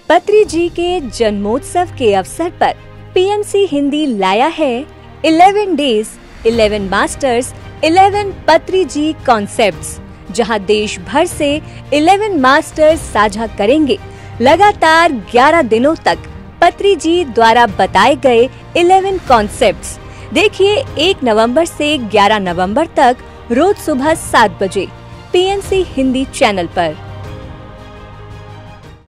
पत्री जी के जन्मोत्सव के अवसर पर पीएमसी हिंदी लाया है 11 डेज 11 मास्टर्स 11 पत्री जी कॉन्सेप्ट्स, जहां देश भर से 11 मास्टर्स साझा करेंगे लगातार 11 दिनों तक पत्री जी द्वारा बताए गए 11 कॉन्सेप्ट्स। देखिए 1 नवंबर से 11 नवंबर तक रोज सुबह 7 बजे पीएमसी हिंदी चैनल पर।